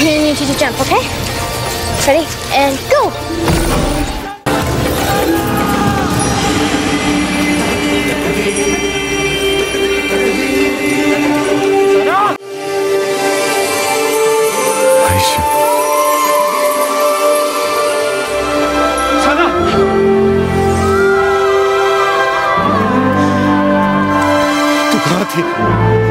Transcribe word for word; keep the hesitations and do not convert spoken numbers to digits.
gonna need you to jump, okay? Ready? And go! तू कहाँ थी?